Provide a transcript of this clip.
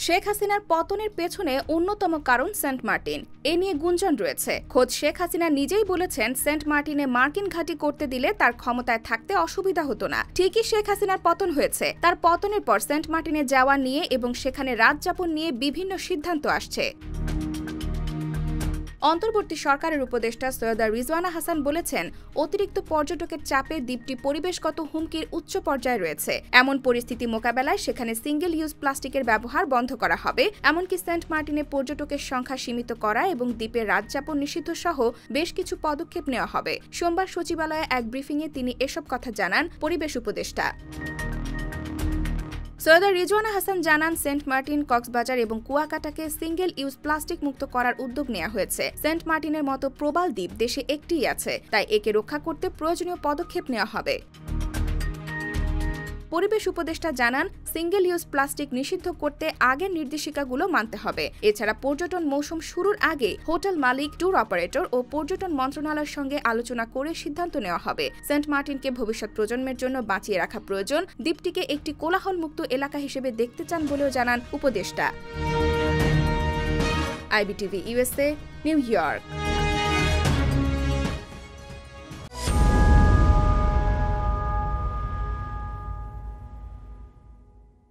শেখ হাসিনার পতনের পেছনে অন্যতম কারণ সেন্ট মার্টিন। এ নিয়ে গুঞ্জন রয়েছে। খোদ শেখ হাসিনা নিজেই বলেছেন সেন্ট মার্টিনে মার্কিন ঘাঁটি করতে দিলে তার ক্ষমতায় থাকতে অসুবিধা হতো না। ঠিকই শেখ হাসিনার পতন হয়েছে। তার পতনের পর সেন্ট মার্টিনে যাওয়া নিয়ে এবং সেখানে রাত যাপন নিয়ে বিভিন্ন সিদ্ধান্ত আসছে। অন্তর্বর্তী সরকারের উপদেষ্টা সৈয়দা রিজওয়ানা হাসান বলেছেন, অতিরিক্ত পর্যটকের চাপে দ্বীপটি পরিবেশগত হুমকির উচ্চ পর্যায়ে রয়েছে। এমন পরিস্থিতি মোকাবেলায় সেখানে সিঙ্গেল ইউজ প্লাস্টিকের ব্যবহার বন্ধ করা হবে। এমনকি সেন্ট মার্টিনে পর্যটকের সংখ্যা সীমিত করা এবং দ্বীপে রাতযাপন নিষিদ্ধ সহ বেশ কিছু পদক্ষেপ নেওয়া হবে। সোমবার সচিবালয়ে এক ব্রিফিংয়ে তিনি এসব কথা জানান পরিবেশ উপদেষ্টা। সৈয়দা রিজওয়ানা হাসান জানান, সেন্ট মার্টিন, কক্সবাজার এবং কুয়াকাটাকে সিঙ্গেল ইউজ প্লাস্টিক মুক্ত করার উদ্যোগ নেওয়া হয়েছে। সেন্ট মার্টিনের মতো প্রবাল দ্বীপ দেশে একটিই আছে, তাই একে রক্ষা করতে প্রয়োজনীয় পদক্ষেপ নেওয়া হবে। পরিবেশ উপদেষ্টা জানান, সিঙ্গেল ইউজ প্লাস্টিক নিষিদ্ধ করতে আগের নির্দেশিকাগুলো মানতে হবে। এছাড়া পর্যটন মৌসুম শুরুর আগে হোটেল মালিক, ট্যুর অপারেটর ও পর্যটন মন্ত্রণালয়ের সঙ্গে আলোচনা করে সিদ্ধান্ত নেওয়া হবে। সেন্ট মার্টিনকে ভবিষ্যৎ প্রজন্মের জন্য বাঁচিয়ে রাখা প্রয়োজন। দ্বীপটিকে একটি কোলাহলমুক্ত এলাকা হিসেবে দেখতে চান বলেও জানান উপদেষ্টা। IBTV USA, New York.